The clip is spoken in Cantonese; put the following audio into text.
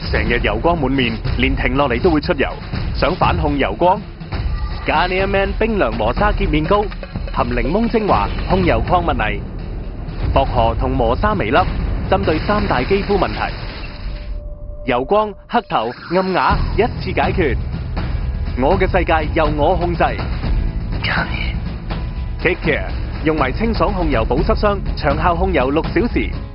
成日油光滿面，連停落嚟都會出油，想反控油光 ？Garnier Man 冰涼磨砂潔面膏，含檸檬精華控油礦物泥、薄荷同磨砂微粒，針對3大肌膚問題。油光、黑頭、暗啞一次解決。我嘅世界由我控制。Garnier Take Care 用埋清爽控油保濕霜，長效控油6小時。